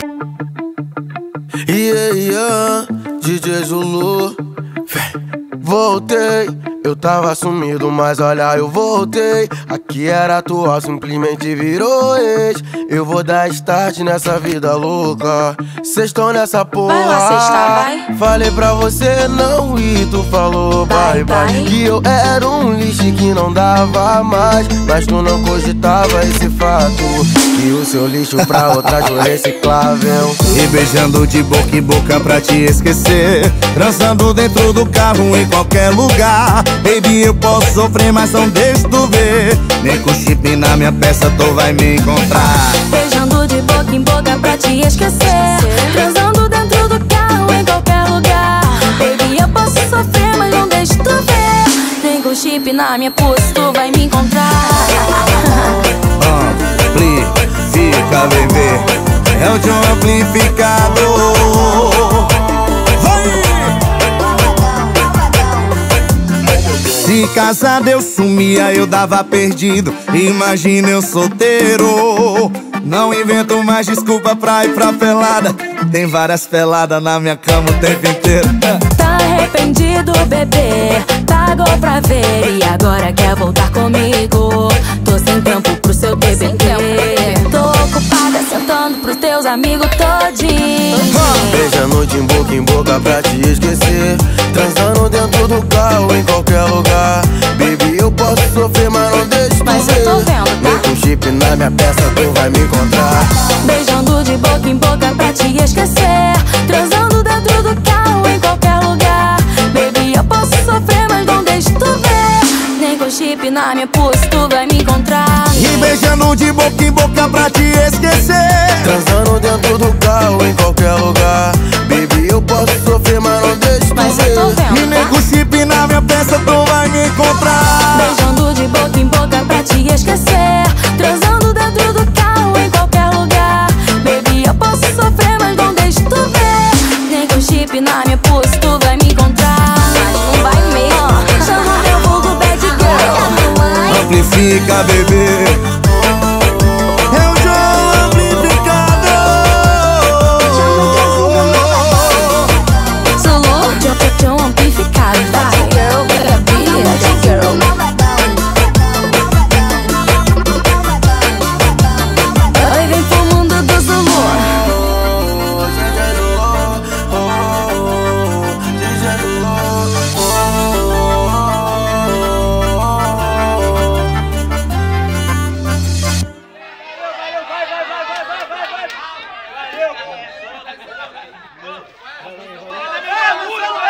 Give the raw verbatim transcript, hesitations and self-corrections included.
Yeah, yeah, D J Zulu, voltei. Eu tava sumido, mas olha, eu voltei. Aqui era atual, simplesmente virou ex. Eu vou dar start nessa vida louca. Cês tão nessa porra. Vai lá, sexta, vai. Falei pra você não ir, tu falou bye, bye, bye. Que eu era um lixo que não dava mais, mas tu não cogitava esse fato, que o seu lixo pra outra é reciclável. E beijando de boca em boca pra te esquecer, transando dentro do carro em qualquer lugar. Baby, eu posso sofrer, mas não deixo tu ver. Nem com chip na minha peça tu vai me encontrar. Beijando de boca em boca pra te esquecer, transando dentro do carro em qualquer lugar. Baby, eu posso sofrer, mas não deixo tu ver. Nem com chip na minha pulse tu vai me encontrar. Amplifica, bebê, é o de um amplificador. Se casado eu sumia, eu dava perdido. Imagina eu solteiro. Não invento mais desculpa pra ir pra pelada. Tem várias peladas na minha cama o tempo inteiro. Tá arrependido, bebê, pagou pra ver e agora quer voltar comigo. Tô sem tempo pro seu T B T. Tô ocupada sentando pros teus amigos todinho. Beijando de boca em boca pra te esquecer, transando dentro do carro em qualquer lugar. Baby, eu posso sofrer, mas não deixo tu Mas ver. eu tô vendo, tá? Nem com chip na minha peça tu vai me encontrar. Beijando de boca em boca pra te esquecer, transando dentro do carro em qualquer lugar. Baby, eu posso sofrer, mas não deixo tu ver. Nem com chip na minha pulse tu vai me encontrar. E beijando de boca em boca pra te esquecer, transando dentro do carro em qualquer lugar. Baby, eu posso sofrer, mas não deixo tu Mas ver. eu tô vendo, e nem tá? com chip na minha peça tu vai me encontrar. Beijando de boca em boca pra te esquecer, transando dentro do carro em qualquer lugar. Baby, eu posso sofrer, mas não deixo tu ver. Nem com chip na minha pulse tu vai me encontrar. Mas não vai mesmo. Chama meu vulgo bad girl. Amplifica, bebê, é o João amplificador. Zulu, João amplificado, vai. Girl, bad girl. Oi, vem pro mundo do Zulu. Valeu!